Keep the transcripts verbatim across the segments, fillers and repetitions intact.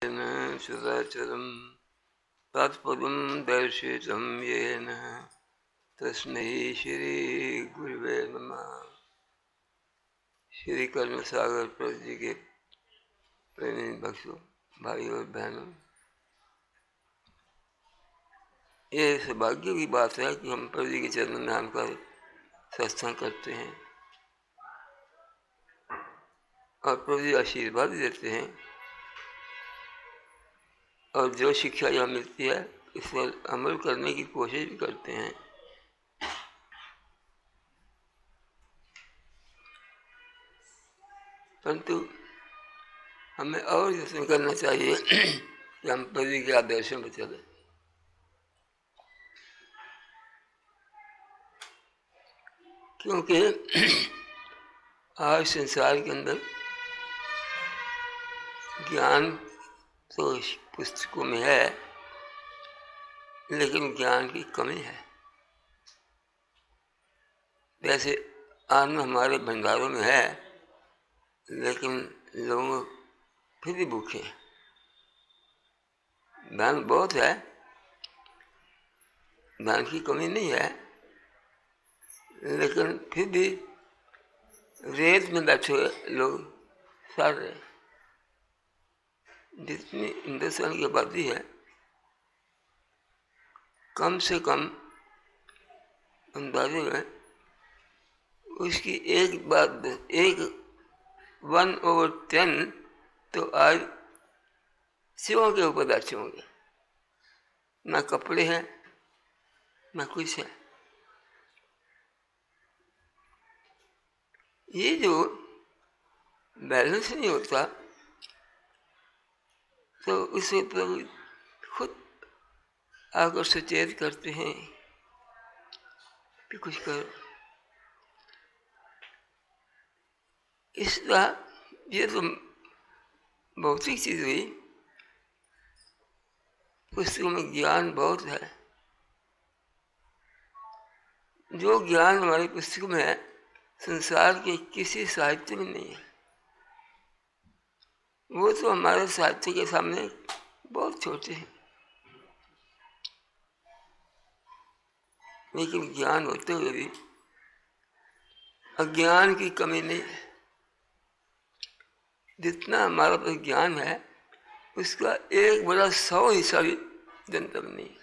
सुराचरं तत्पदं दर्शितं येन तस्मै श्री गुरुवे नमः। श्री कर्म सागर प्रभु जी के प्रेमी भक्तों, भाई और बहनों, ये सौभाग्य की बात है कि हम प्रभु जी के चरण में आकर सत्संग करते हैं और प्रभु जी आशीर्वाद देते हैं और जो शिक्षा यहाँ मिलती है इस पर अमल करने की कोशिश भी करते हैं। परंतु हमें और यत्न करना चाहिए कि हम प्रभु जी के आदर्शों पर चलें। क्योंकि आज संसार के अंदर ज्ञान तो पुस्तकों में है, लेकिन ज्ञान की कमी है। वैसे अन्न हमारे भंडारों में है, लेकिन लोग फिर भी भूखे हैं। धन बहुत है, धन की कमी नहीं है, लेकिन फिर भी रेत में बैठे हुए लोग सड़ रहे। जितनी हिंदुस्तान की आबादी है, कम से कम अंदाजे में उसकी एक बात एक वन ओवर टेन तो आज शिवों के ऊपर बैठे होंगे। ना कपड़े हैं, ना कुछ है। ये जो बैलेंस नहीं होता तो उसे प्रभु खुद आकर सचेत करते हैं कि कुछ करो। इसका ये तो भौतिक चीज हुई, पुस्तकों में ज्ञान बहुत है। जो ज्ञान हमारी पुस्तक में है संसार के किसी साहित्य में नहीं है। वो तो हमारे साहित्य के सामने बहुत छोटे हैं, लेकिन ज्ञान होते हुए भी अज्ञान की कमी नहीं है। जितना हमारा पास ज्ञान है उसका एक बड़ा सौ हिस्सा भी जनता में नहीं है।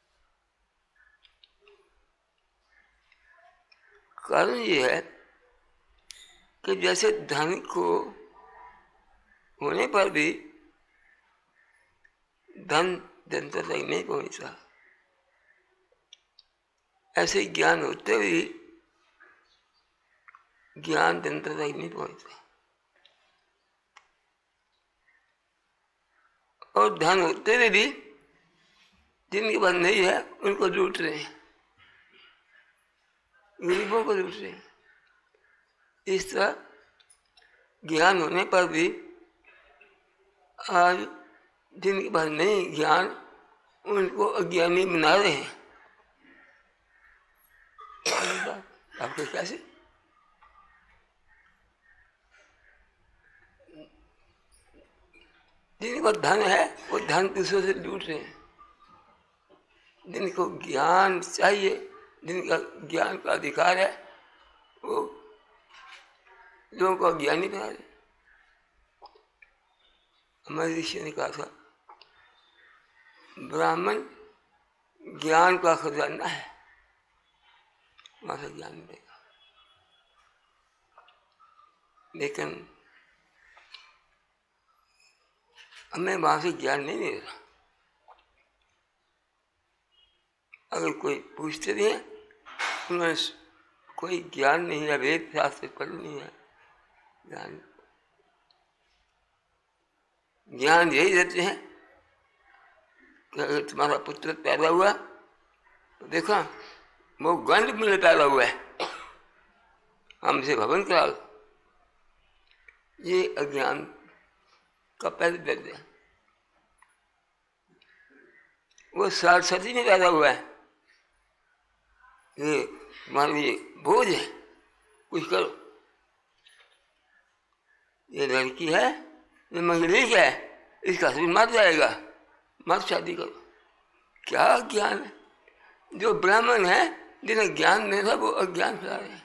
कारण ये है कि जैसे धन को होने पर भी धन जनता तक नहीं पहुंचता, ऐसे ज्ञान होते हुए ज्ञान जनता तक नहीं पहुंचता। और धन होते हुए भी जिनके पास नहीं है उनको लूट रहे हैं, गरीबों को लूट रहे हैं। इस तरह ज्ञान होने पर भी आज जिनके पास नहीं ज्ञान उनको अज्ञानी बना रहे हैं। आपको कैसे? जिनके पास धन है वो धन दूसरों से लूट रहे हैं। जिनको ज्ञान चाहिए, जिनका ज्ञान का अधिकार है, वो लोगों को अज्ञानी बना रहे। हमारे ऋषि ने कहा था ब्राह्मण ज्ञान का खजाना है, वहां से ज्ञान मिलेगा। लेकिन हमें वहां से ज्ञान नहीं मिलेगा। अगर कोई पूछते भी है उन्होंने कोई ज्ञान नहीं है, वेद शास्त्र पढ़ नहीं है। ज्ञान ज्ञान यही देते हैं कि अगर तुम्हारा पुत्र पैदा हुआ तो देखा वो गंध में पैदा हुआ है, हमसे भवन करा लो। ये अज्ञान का पहले दे दिया। वो सरस्वती में पैदा हुआ है, ये तुम्हारे ये बोझ है, कुछ करो। ये लड़की है, ये मंगली है, इसका शरीर मर जाएगा, मत शादी करो। क्या ज्ञान है? जो ब्राह्मण है जिन्हें ज्ञान नहीं था वो अज्ञान फैला रहे हैं।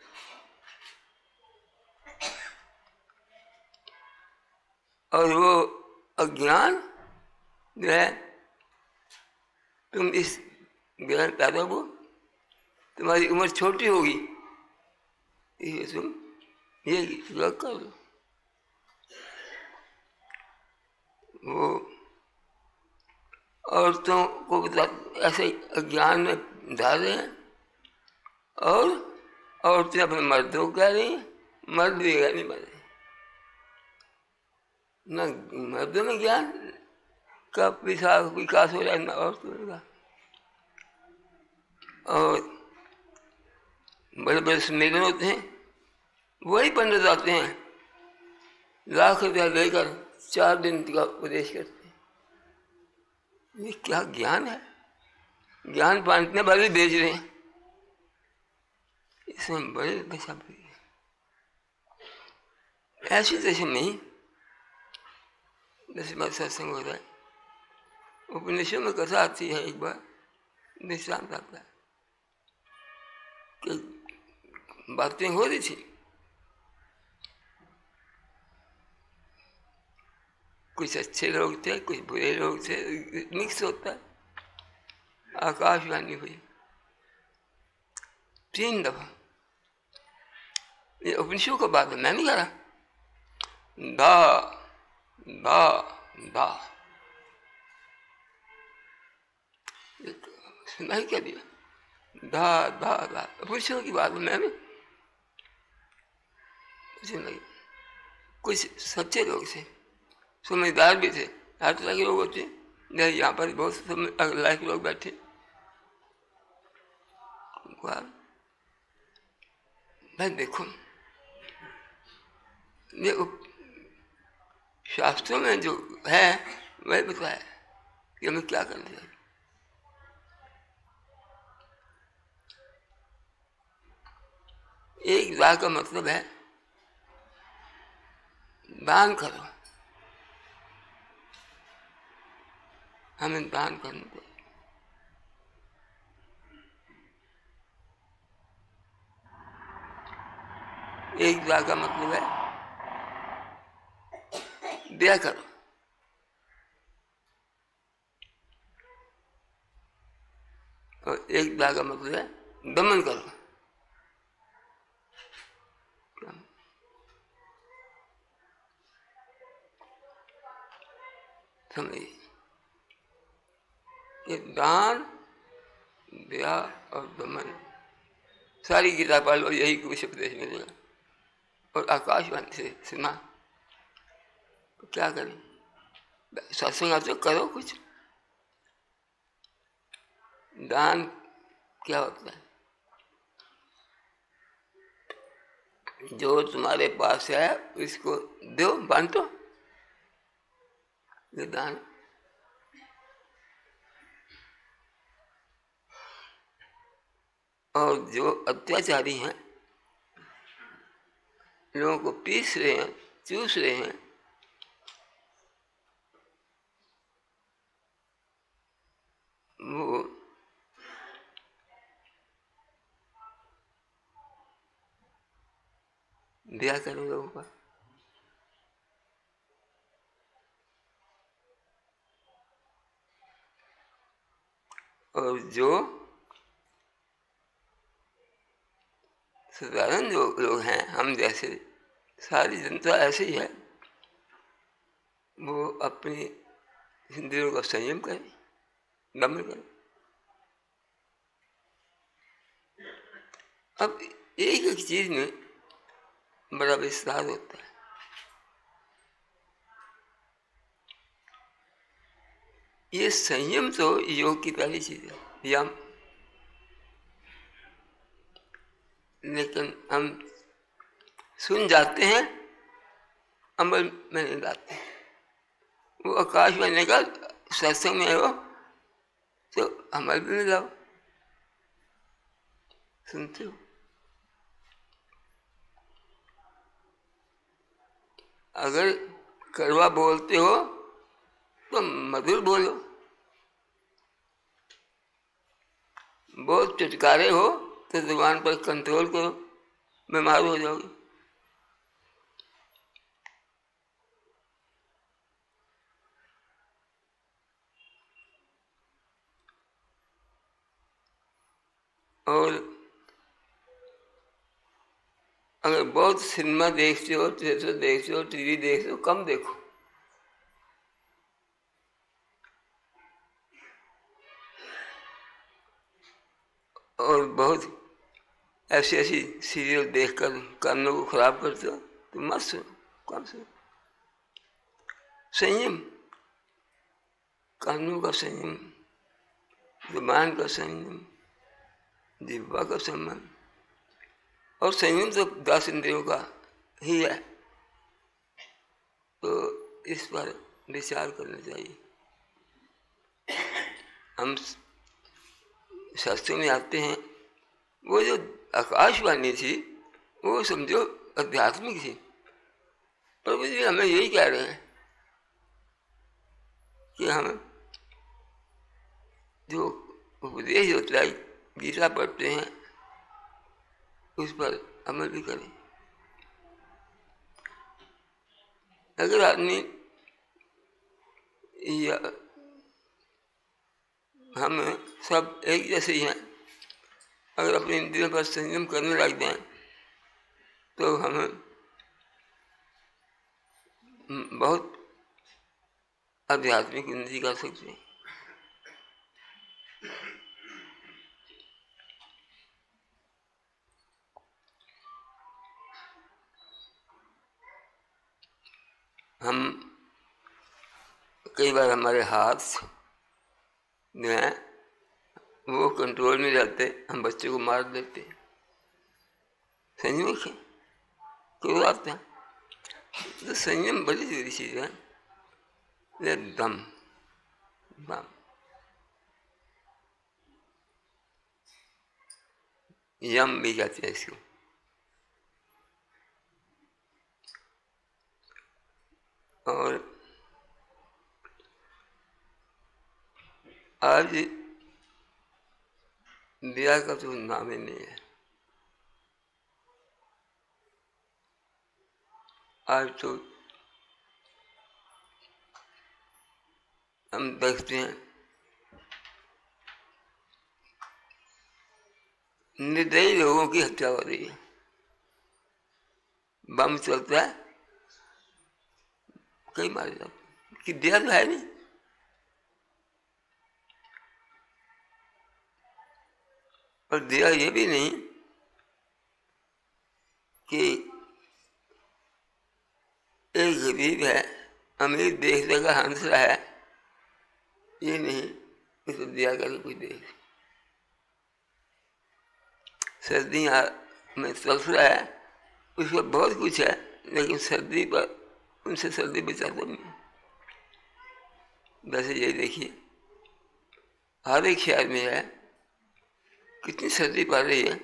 और वो अज्ञान जो है, तुम इस ज्ञान पैदा हो, तुम्हारी उम्र छोटी होगी, ये तुम ये योग कर लो। वो औरतों को ऐसे अज्ञान में डाल रहे हैं और औरतें अपने मर्दों को कह रही हैं, मर्द भी नहीं मर रहे। न मर्दों में ज्ञान का विकास हो रहा है, न औरतों का। और बड़े बड़े सम्मेलन होते हैं, वही पंडित आते हैं, लाख रुपया लेकर चार दिन का उपदेश करते हैं। ये क्या ज्ञान है? ज्ञान बांटने वाले बेच रहे हैं, इसमें बड़े दशा बुरी है। ऐसी दशा नहीं। जैसे बात सत्संग होता है, उपनिषद में कथा आती है, एक बार दृष्टांत आता है कि बातें हो रही थी, कुछ अच्छे लोग थे, कुछ बुरे लोग थे, मिक्स होता है। आकाशवाणी हुई तीन दफा। ये उपनिषद का बात है, मैं नहीं कह रहा। दा दा दा सुना ही क्या दिया? दा दा दा उपनिषद की बात मैं भी सुनाई। कुछ सच्चे लोग थे, समझदार भी थे, हर तरह के लोग होते हैं। यहाँ पर बहुत अल्लाह के लोग बैठे, भाई देखो ये शास्त्रों में जो है वही बताया कि हमें क्या करना चाहिए। एक दान का मतलब है दान करो, हमें दान करना चाहिए। एक दान का मतलब है दया करो, और एक दान का मतलब है दमन करो। समझिए कि दान, दया और दमन, सारी गीता पढ़ लो, यही कुछ उपदेश मिलेगा। और आकाशवाणी से सुना तो क्या करें? सत्संग तो करो कुछ। दान क्या होता है? जो तुम्हारे पास है उसको दो, बांटो, ये दान। और जो अत्याचारी हैं, लोगों को पीस रहे हैं, चूस रहे हैं, वो दया करो लोगों का। और जो साधारण जो लोग हैं, हम जैसे सारी जनता ऐसे ही है, वो अपनी इंद्रियों का संयम करें, दमन करें। अब एक एक चीज में बड़ा विस्तार होता है। ये संयम तो योग की पहली चीज है, यम। लेकिन हम सुन जाते हैं, अमल में नहीं लाते। वो आकाश में का सत्संग में हो तो अमल भी नहीं लाओ, सुनते हो। अगर कड़वा बोलते हो तो मधुर बोलो, बहुत चुटकारे हो तो जुबान पर कंट्रोल करो, बीमार हो जाओगे। और अगर बहुत सिनेमा देखते हो, थिएटर देखते हो, टीवी देखते हो, कम देखो। और बहुत ऐसी ऐसी सीरियल देखकर कानों को खराब करते हो तो मत सुनो, कम सुनो। संयम, कानों का संयम, जुबान का संयम, जिह्वा का संयम, और संयम तो दस इंद्रियों का ही है। तो इस पर विचार करना चाहिए। हम शास्त्रों में आते हैं, वो जो आकाशवाणी थी वो समझो आध्यात्मिक थी। प्रभु जी हमें यही कह रहे हैं कि हम जो उपदेश होता है, गीता पढ़ते हैं, उस पर अमल भी करें। अगर आदमी या हम सब एक जैसे ही हैं, अगर अपने इंद्रियों पर संयम करने लग जाए तो हम बहुत आध्यात्मिक उन्नति कर सकते हैं। हम कई बार हमारे हाथ जो हैं वो कंट्रोल में रहते, हम बच्चे को मार देते हैं। संयम है क्यों आता है? तो संयम बड़ी जरूरी चीज है। दम दम यम भी कहते हैं इसको। और आज ब्याह का तो नाम ही नहीं है। आज तो हम देखते हैं निर्दयी लोगों की हत्या हो रही है। बम चलता है, कई मारे जाते कि दिया तो है नहीं। और दिया ये भी नहीं कि एक गरीब है, अमीर देख देगा हंस रहा है, ये नहीं इसको दिया कर कोई देख। सर्दियाँ में तड़फ रहा है, उसका बहुत कुछ है, लेकिन सर्दी पर उनसे सर्दी बचाता नहीं। वैसे ये देखिए हर एक शहर में है, कितनी सर्दी पड़ रही है,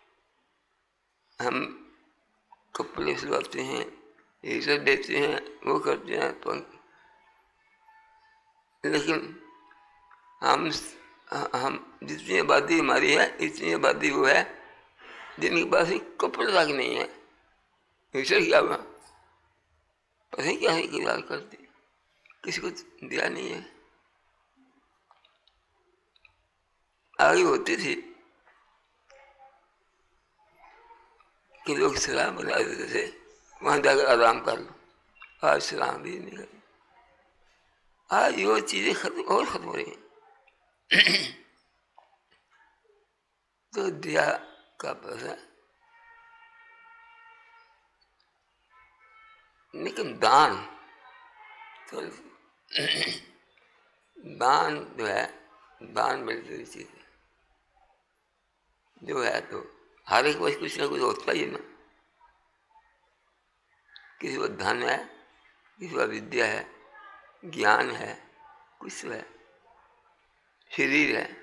हम कपड़े सिलवाते हैं, हीटर देते हैं, वो करते हैं, पंख, लेकिन हम हम जितनी आबादी हमारी है, इतनी आबादी वो है जिनके पास एक कपड़े तक नहीं है। हीटर क्या हुआ, पता नहीं क्या इकरार करते, किसी को दिया नहीं है। आगे होती थी कि लोग सलाम बना देते थे, वहां जाकर आराम कर लो। आज सलाम भी नहीं कर, आज वो चीजें खत्म और खत्म हो रही हैं। तो दिया का पैसा, लेकिन दान तो दान जो है, दान बड़ी जरूरी चीज है जो है। तो हर एक वैसे कुछ ना कुछ होता ही है ना। किसी को धन है, किसी को विद्या है, ज्ञान है, कुछ है, शरीर है।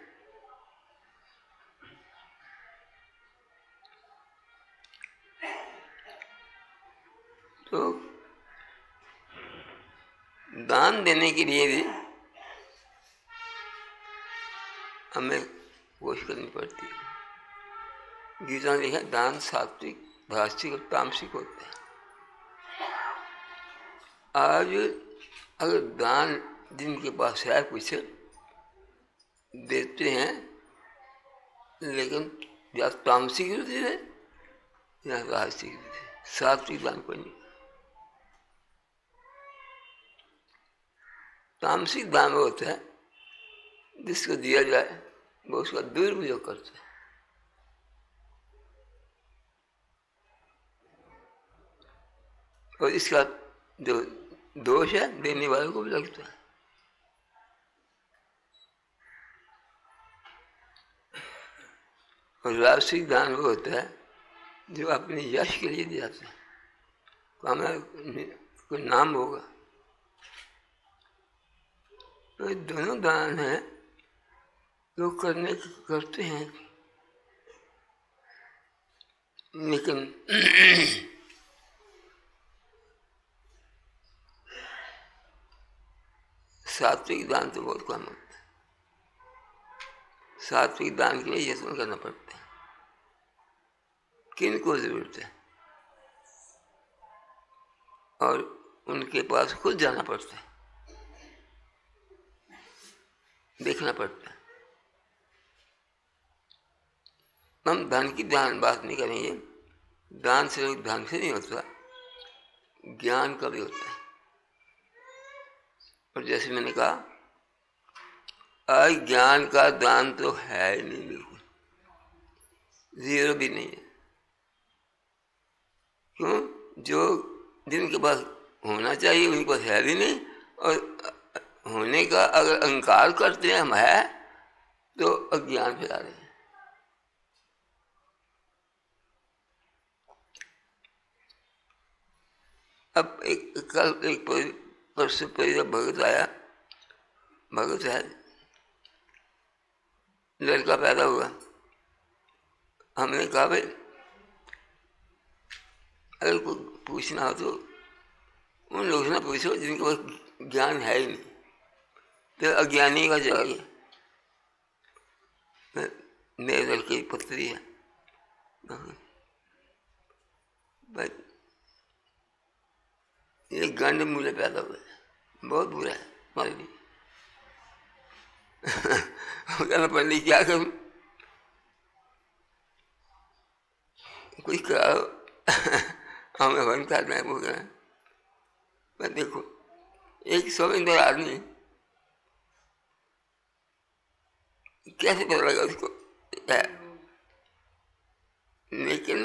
तो दान देने के लिए भी हमें कोशिश करनी पड़ती है। गीता में लिखा दान सात्विक, धार्मिक और तामसिक होते हैं। आज अगर दान जिनके पास है कुछ देते हैं, लेकिन या तामसिक रूप से या राजसिक रूप से, सात्विक दान कोई नहीं। तामसिक दान होता है जिसको दिया जाए वो उसका दुरुपयोग करता है। और इसका जो दोष है देने वाले को भी लगता है। और राजसिक दान वो होता है जो अपने यश के लिए दिया जाता है, हमारा कोई नाम होगा। तो ये दोनों दान हैं लोग करने करते हैं, लेकिन सात्विक दान तो बहुत कम होता है। सात्विक दान के लिए यत्न करना पड़ता है। किन को जरूरत है और उनके पास खुद जाना पड़ता है, देखना पड़ता है। हम धन की दान बात नहीं करेंगे, दान सिर्फ धन से नहीं होता, ज्ञान का भी होता है। और जैसे मैंने कहा, अज्ञान का दान तो है ही नहीं, बिल्कुल जीरो भी नहीं है। क्यों? जो जिनके पास होना चाहिए उनके पास है भी नहीं, और होने का अगर अहंकार करते हैं हम है तो अज्ञान फैला रहे हैं। अब एक कल एक परसों पहले भगत आया, भगत है, लड़का पैदा हुआ। हमने कहा भाई अगर कोई पूछना हो तो उन लोगों से पूछो जिनके पास ज्ञान है ही नहीं, तो अज्ञानी का जवाब मेरे लड़के की पुत्री है। भाई ये गंड मूल्य पैदा हुआ है, बहुत बुरा है हमारे लिए। कहना पड़े क्या करूं, कुछ करो हमें वन करना है। वो कहना मैं देखो एक सौंदर आदमी कैसे पता लगा उसको है, लेकिन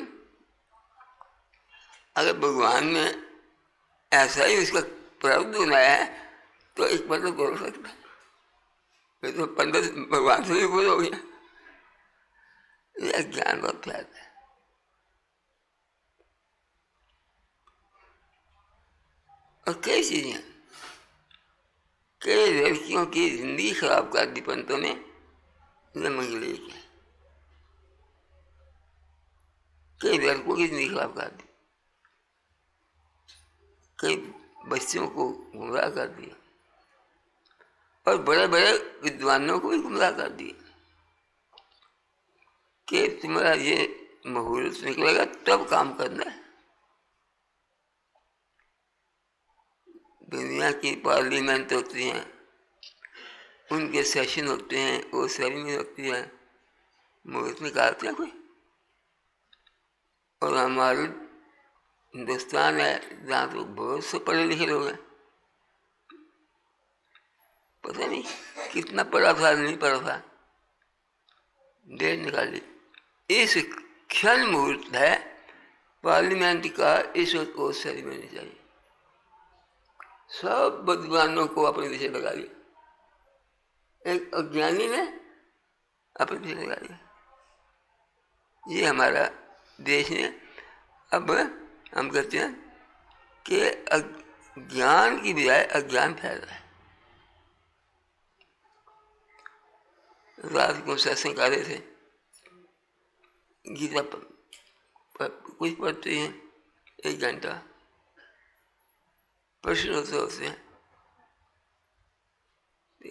अगर भगवान ने ऐसा ही उसका प्रारब्ध बनाया है तो एक बार तो बोल सकता है। तो पंडित भगवान से भी बोल हो गया। यह ज्ञान बहुत प्यारा है। और कई चीजें, कई लड़कियों की जिंदगी खराब कर दी पंतों ने, मंगले की कई लड़कों की जिंदगी खराब कर दी, कई बच्चों को गुमराह कर दिया, और बड़े बड़े विद्वानों को भी गुमराह कर दिया कि तुम्हारा ये मुहूर्त निकलेगा तब काम करना है। दुनिया की पार्लियामेंट होती हैं, उनके सेशन होते हैं, वो सेरेमनी होती है, मुहूर्त निकालते हैं कोई। और हमारे हिंदुस्तान है जहाँ तो बहुत से पढ़े लिखे लोग हैं, पता नहीं कितना पढ़ा था नहीं पढ़ा था, डेट निकाली। इस क्षण मुहूर्त है पार्लियामेंट का, इस वक्त वो सेरेमनी चाहिए। सब विद्वानों को अपने पीछे लगा दिया, एक अज्ञानी ने अपने पीछे लगा दिया। ये हमारा देश ने अब हम कहते हैं कि ज्ञान की बजाय अज्ञान फैल रहा है। रात को सत्संग कर रहे थे, गीता कुछ पढ़ते हैं एक घंटा, प्रश्न होते होते हैं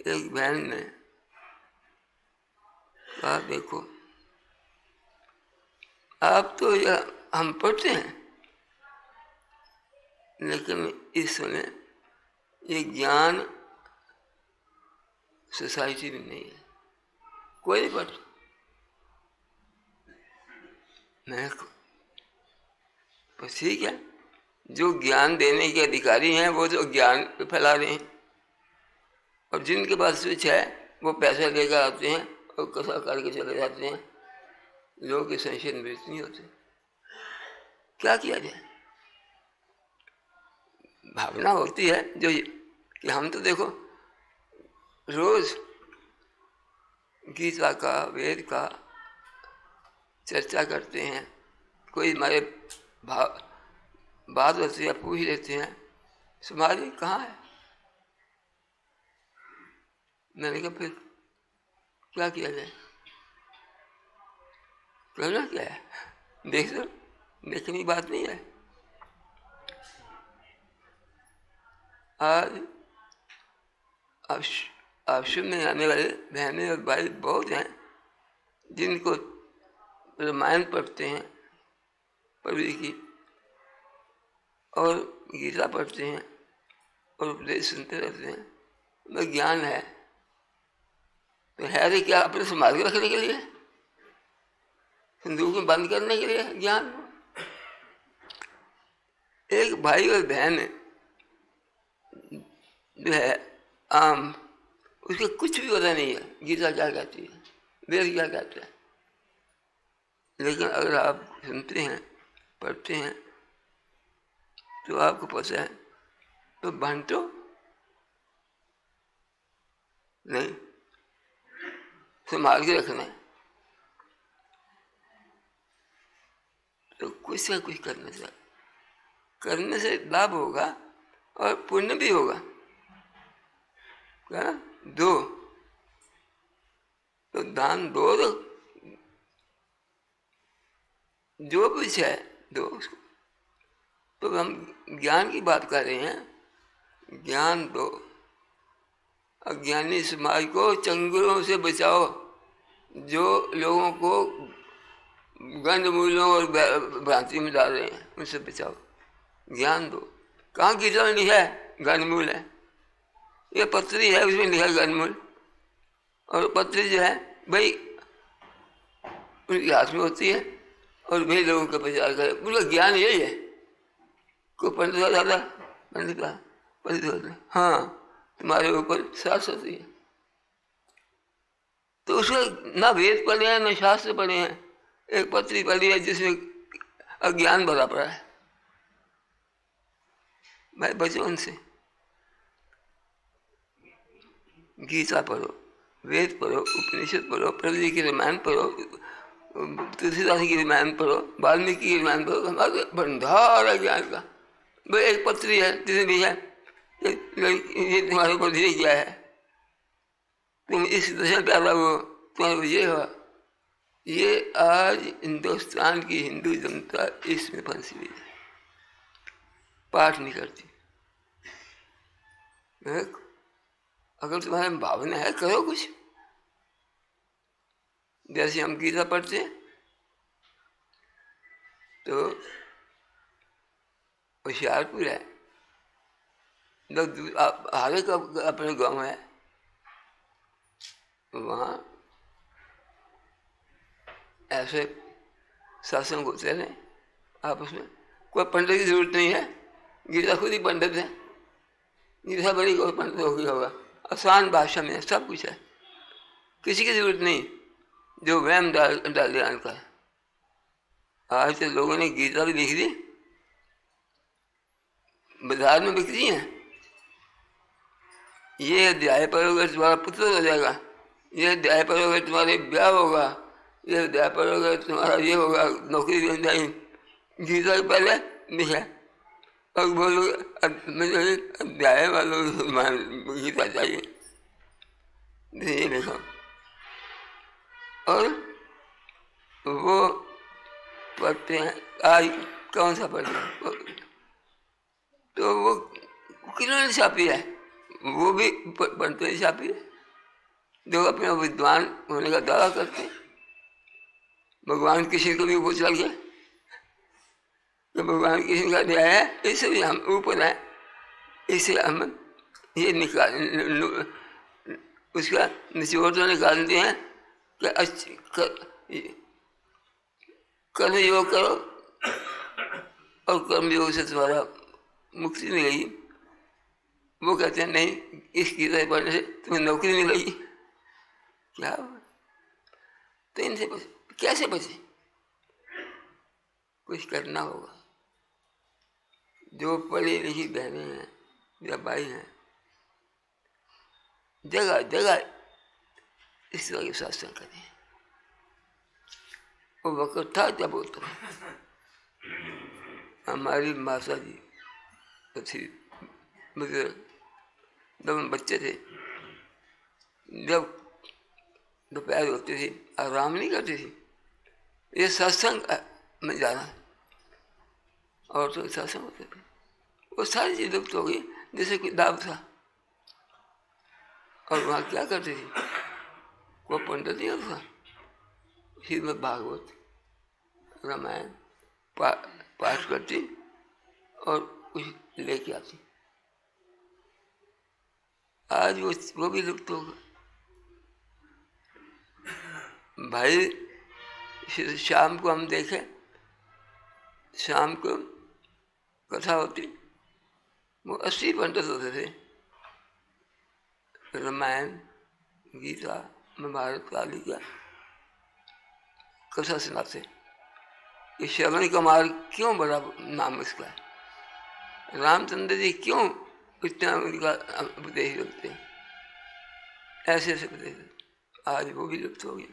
एक बहन ने कहा देखो आप तो यह हम पढ़ते हैं, लेकिन इस समय ये ज्ञान सोसाइटी में नहीं है, कोई नहीं पढ़ता। मैं तो ठीक है, जो ज्ञान देने के अधिकारी हैं वो तो ज्ञान फैला रहे हैं, और जिनके पास स्विच है वो पैसा लेकर आते हैं और कसा करके चले जाते हैं। लोगों के संशय निवृत्त नहीं होते। क्या किया जाए? भावना होती है जो कि हम तो देखो रोज गीता का, वेद का चर्चा करते हैं, कोई हमारे भाव बात होती है पूछ लेते हैं, समाज में कहाँ है? मैंने कहा फिर क्या किया जाए? करना क्या है? देख लो, देखने की बात नहीं है। आज आश्रम में आने वाले बहनें और भाई बहुत हैं जिनको रामायण पढ़ते हैं पढ़ी की, और गीता पढ़ते हैं और उपदेश सुनते रहते हैं। मैं ज्ञान है तो है रे क्या अपने समाज को रखने के लिए, हिंदुओं को बंद करने के लिए ज्ञान? एक भाई और बहन जो है आम, उसके कुछ भी पता नहीं है गीता क्या कहती है, वेद क्या कहता है, लेकिन अगर आप सुनते हैं पढ़ते हैं तो आपको पता है, तो बांटो नहीं, संभाल के रखना है। तो कुछ ना कुछ करने से करने से लाभ होगा और पुण्य भी होगा। क्या दो तो दान दो, तो जो कुछ है दो उसको। तो हम ज्ञान की बात कर रहे हैं, ज्ञान दो। अज्ञानी समाज को चंगुलों से बचाओ, जो लोगों को गंध मूलों और भ्रांति में डाल रहे हैं, उनसे बचाओ। ज्ञान दो। कहाँ गीता में लिखा है गंधमूल है? ये पत्री है, उसमें लिखा है गंधमूल, और पत्री जो है भाई उनके हाथ में होती है और भाई लोगों का प्रचार करे। उनका ज्ञान यही है। कोई पंडित हो जाता, पंडित का पंडित होता, हाँ तुम्हारे ऊपर सास होती है, तो उसका ना वेद पढ़े हैं ना शास्त्र पढ़े हैं, एक पत्री पढ़ी है जिसमें अज्ञान भरा पड़ा है। भाई बचो उनसे। गीता पढ़ो, वेद पढ़ो, उपनिषद पढ़ो, प्रभु जी की रामायण पढ़ो, तुलसीदास की रामायण पढ़ो, वाल्मीकि की रामायण पढ़ो। हमारे भंडार है ज्ञान का। भाई एक पत्री है जिसमें भी है ये तुम्हारे ऊपर धीरे किया है, तुम इस दशा पैदा हो, तुम्हारे ये हुआ। ये आज हिंदुस्तान की हिंदू जनता इसमें फंसी हुई है, पाठ नहीं करती। अगर तुम्हारे में भावना है करो कुछ। जैसे हम गीता पढ़ते हैं तो होशियारपुर है, लोग आगे का अपने गांव है, वहाँ ऐसे सत्संग होते हैं आपस में। कोई पंडित की जरूरत नहीं है, गीता खुद ही पंडित है। गीता बड़ी कोई पंडित हो गया होगा, आसान भाषा में सब कुछ है, किसी की जरूरत नहीं जो वहम डाल डाल दिया का है। आज तो लोगों ने गीता भी लिख दी, बाजार में बिक रही है। ये अध्याय पढ़ोगे तुम्हारा पुत्र हो जाएगा, ये अध्याय पढ़ोगे तुम्हारे ब्याह होगा, ये अध्याय पढ़ोगे तुम्हारा ये होगा, नौकरी मिल जाएगी। गीता के पहले लिखा और बोलो मुझे अध्याय वालों गीता चाहिए, ये लिखा। और वो पढ़ते हैं। आज कौन सा पढ़ते हैं? तो वो किन्होंने छापी है? वो भी पढ़ते हैं छापी है। जो अपने विद्वान होने का दावा करते हैं। भगवान किसी को भी ऊपर चल गए तो भगवान किसी का दिया है, इसे भी हम ऊपर है, इसे हम ये निकाल उसका निचोड़ तो निकालते हैं कि अच्छी कर, कर्म योग करो और कर्म योग से तुम्हारा मुक्ति मिलेगी। वो कहते हैं नहीं, इस गीता पढ़ने से तुम्हें नौकरी मिलेगी। क्या तो इनसे बचे कैसे बचे? कुछ करना होगा। जो पढ़ी लिखी बहनें हैं या भाई हैं, जगह जगह इस तरह के शास्त्र करें। वो वक्त था जब वो तो हमारी माता जी थी, जब हम बच्चे थे, जब दोपहर होती थी आराम नहीं करती थी, ये सत्संग में जाना और तो सत्संग होते थे, वो सारी चीज लुप्त हो गई जैसे कोई दाव था। और वहाँ क्या करती थी? वो पंडित नहीं होता, श्रीमद् भागवत रामायण पा, पाठ करती और कुछ लेके आती। आज वो वो भी लुप्त हो गया। भाई शाम को हम देखें, शाम को कथा होती, वो अस्सी पंडित होते थे, रामायण गीता महाभारत काली का कथा सुनाते। ये श्रवण कुमार क्यों बड़ा नाम इसका है? रामचंद्र जी क्यों इतना उनका उपदेश रखते हैं? ऐसे ऐसे उपदेश, आज वो भी लुप्त हो गया।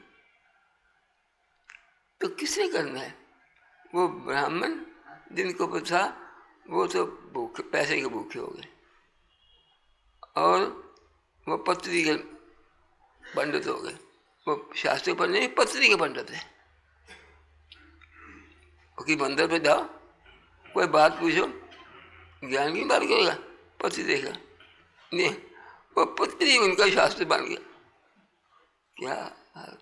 तो किसने करना है? वो ब्राह्मण जिनको पता, वो तो भूखे, पैसे के भूखे हो गए, और वो पत्री के पंडित हो गए। वो शास्त्र पढ़ने में पत्री के पंडित है। कि मंदिर पे जाओ, कोई बात पूछो, ज्ञान की बात करेगा, पत्री देगा नहीं, वो पत्री उनका शास्त्र बन गया। क्या हाल?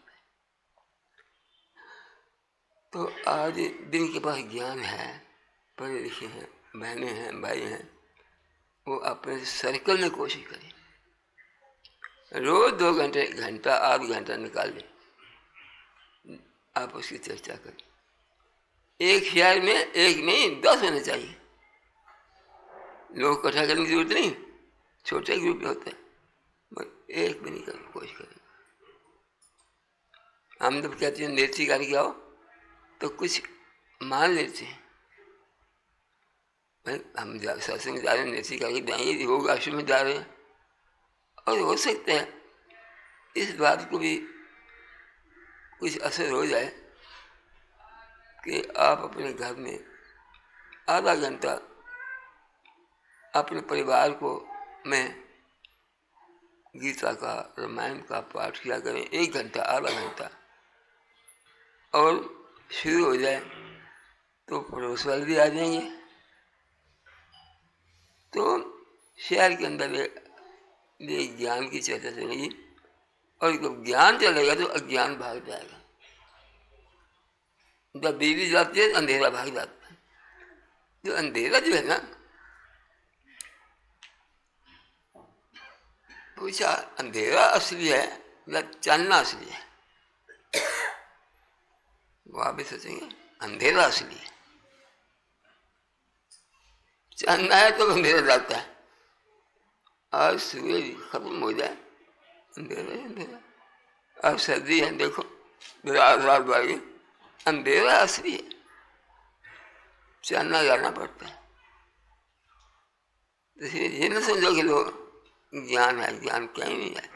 तो आज जिनके पास ज्ञान है, पढ़े लिखे हैं, बहनें हैं, भाई हैं, वो अपने सर्कल में कोशिश करें, रोज दो घंटे घंटा आध घंटा निकाल लें, आप उसकी चर्चा करें। एक शहर में एक नहीं दस होने चाहिए। लोग इकट्ठा करने की जरूरत नहीं, छोटे ग्रुप में होते हैं, मगर एक भी नहीं करने की कोशिश करें। हम जब कहते हैं नेत्री करके आओ तो कुछ मान लेते हैं, भाई हम सत्संग जा रहे हैं, नेत्री करके जाएंगे, योग आश्रम में जा रहे हैं। और हो सकता है इस बात को भी कुछ असर हो जाए कि आप अपने घर में आधा घंटा अपने परिवार को में गीता का, रामायण का पाठ किया करें, एक घंटा आधा घंटा, और शुरू हो जाए तो पड़ोस वाले भी आ जाएंगे। तो शहर के अंदर ये ज्ञान की चर्चा चलेगी, और जब ज्ञान चलेगा तो अज्ञान भाग जाएगा। जब बिजली जाती है अंधेरा भाग जाता है। जो अंधेरा जो है ना, पूछा अंधेरा असली है या चानना असली है? वो आप भी सोचेंगे अंधेरा असली है। चानना है तो अंधेरा जाता है, आज सूरज खत्म हो जाए अंधेरा ही अंधेरा। अब सर्दी है, देखो रात रात बारी, अंधेरा असली है, चानना जाना पड़ता है। इसलिए ये न समझो कि लोग ज्ञान है, ज्ञान कहीं नहीं है।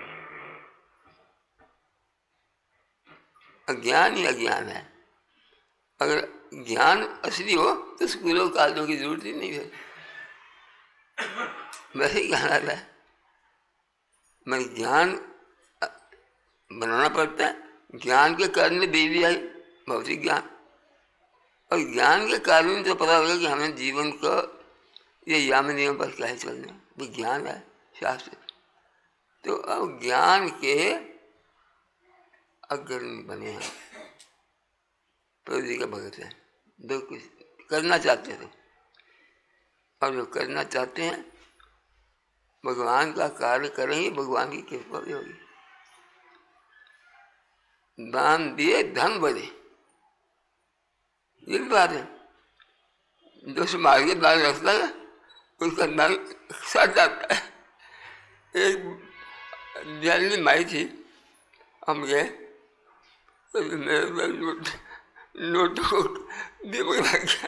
अज्ञान ही अज्ञान है। अगर ज्ञान असली हो तो स्कूलों कॉलेजों की जरूरत ही नहीं है। वैसे ही कहना है, मैं ज्ञान बनाना पड़ता है। ज्ञान के कारण में बीवी आई, भौतिक ज्ञान, और ज्ञान के कारण तो पता होगा कि हमें जीवन को ये याम नियम पर क्या है चलना। विज्ञान है, शास्त्र। तो अब ज्ञान के अग्रणी बने हैं, प्रभु जी का भगत है, जो कुछ करना चाहते थे और जो करना चाहते हैं भगवान का कार्य करेंगे, भगवान की कृपा भी होगी। दान दिए धन बढ़े, ये बात है। जो समाज के दान रखता है उसका दान सट जाता है। एक जैनी माई थी, हम गए तो मेरे नोट नोट को दिमाग लग गया,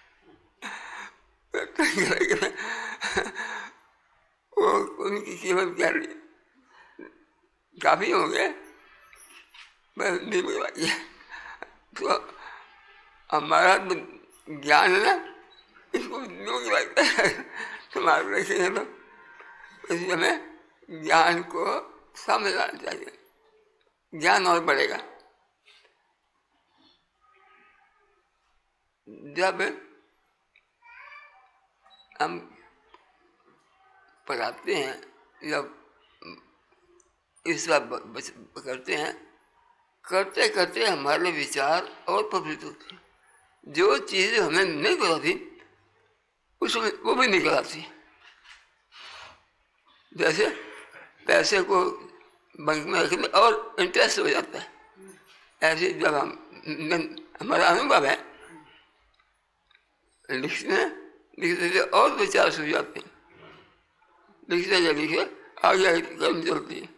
वो उनकी कीमत क्या ली, काफी हो गए, बस दिमाग लग गया। तो हमारा ज्ञान है ना, इसको दिमाग लगता है, तुम्हारे रखेंगे तो इस समय ज्ञान को समझना चाहिए, ज्ञान और बढ़ेगा। जब हम पढ़ाते हैं, जब इस बात करते हैं, करते करते हमारे विचार और प्रवृत्ति होते हैं। जो चीज़ हमें नहीं पता थी उसमें वो भी निकल आती है। जैसे पैसे को बैंक में रखने और इंटरेस्ट हो जाता है, ऐसे जब हम हमारा अनुभव है, लिखने लिखते और विचार सूझ जाते हैं, लिखते या लिखे आगे आगे कर्म चलती है।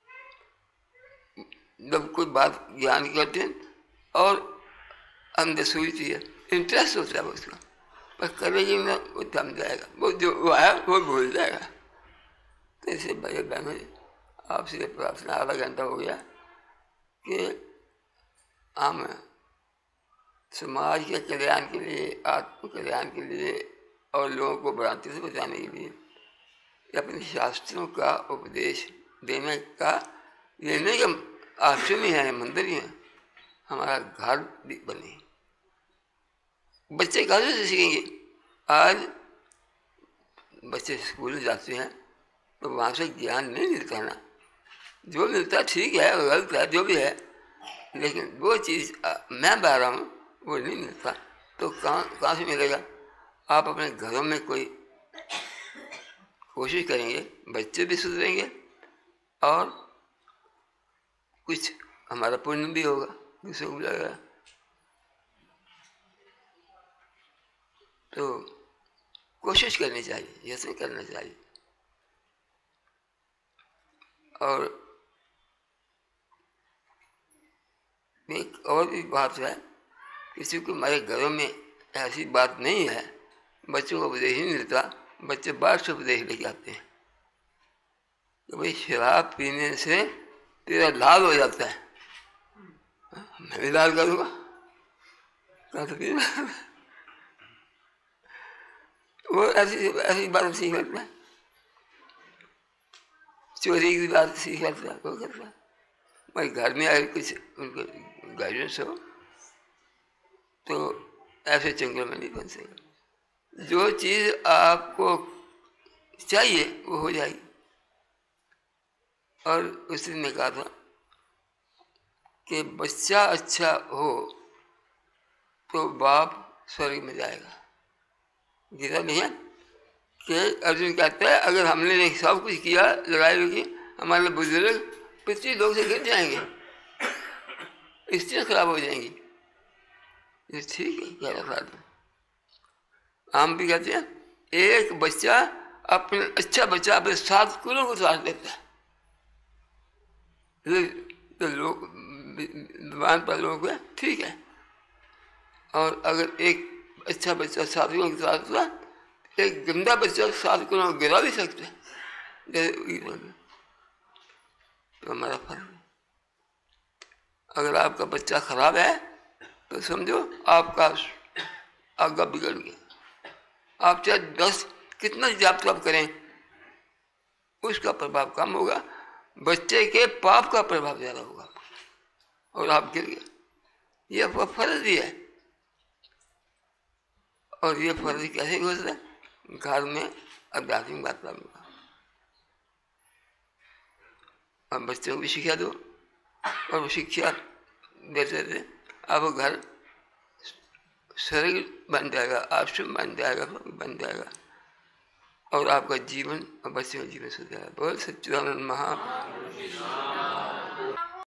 जब कोई बात ज्ञान करते हैं और अंदर सूझती है, इंटरेस्ट होता है उसका, पर करेगी ना वो थम जाएगा, वो जो वो है वो भूल जाएगा। तो ऐसे भाई बहनों आपसे प्रार्थना, आधा घंटा हो गया कि हम समाज के कल्याण के लिए, आत्म कल्याण के लिए और लोगों को भ्रांति से बचाने के लिए अपने शास्त्रों का उपदेश देने का, लेने का आश्रम ही है, मंदिर ही है, हमारा घर बने। बच्चे कहाँ से सीखेंगे? आज बच्चे स्कूल जाते हैं तो वहाँ से ज्ञान नहीं मिलता ना, जो मिलता ठीक है, गलत है, जो भी है, लेकिन वो चीज़ मैं बता रहा हूँ वो नहीं मिलता। तो कहाँ कहाँ से मिलेगा? आप अपने घरों में कोई कोशिश करेंगे, बच्चे भी सुधरेंगे और कुछ हमारा पुण्य भी होगा, दूसरों को लगेगा। तो कोशिश करनी चाहिए, यत्न करना चाहिए। और एक और भी बात है, किसी को हमारे घरों में ऐसी बात नहीं है, बच्चों को उपदेश नहीं मिलता, बच्चे बाहर से उपदेश लेके आते हैं तो भाई शराब पीने से तेरा लाल हो जाता है, मैं भी लाल करूँगा, कहाँ से पी वो ऐसी ऐसी बात सीख लेता है, चोरी की बात सीख लेता है, वो करता है। भाई घर में अगर कुछ उनको गाइडेंस हो तो ऐसे चंगल में नहीं बन सकेगा। जो चीज़ आपको चाहिए वो हो जाएगी। और उस दिन ने कहा था कि बच्चा अच्छा हो तो बाप स्वर्ग में जाएगा। गीता नहीं है कि अर्जुन कहता है अगर हमने सब कुछ किया, लड़ाई होगी, हमारे बुजुर्ग पृथ्वी लोग से गिर जाएंगे, स्थितियाँ खराब हो जाएंगी। ये ठीक है, कह रहा था। हम भी कहते हैं एक बच्चा अपने अच्छा बच्चा अपने सात कुलों को साथ देता है, तो लोग भगवान पर लोग है, ठीक है। और अगर एक अच्छा बच्चा सात कुलों के साथ हुआ, एक गंदा बच्चा सात कुलों को गिरा भी सकता है, जैसे तो हमारा फर्क है। अगर आपका बच्चा खराब है तो समझो आपका आगे बिगड़ गया। आप चाहे दस कितना जाप तप करें उसका प्रभाव कम होगा, बच्चे के पाप का प्रभाव ज़्यादा होगा और आप गिर गए। ये आपका फर्ज ही है। और ये फर्ज कैसे गुजरा? घर में आध्यात्मिक वातावरण का। अब बच्चों को भी शिक्षा दो, और वो शिक्षा देते देते अब वो घर शरीर बन जाएगा, आश्रम बन जाएगा, बन जाएगा, और आपका जीवन और बच्चों का जीवन सुधर जाएगा। बोल सच्चिदानंद महा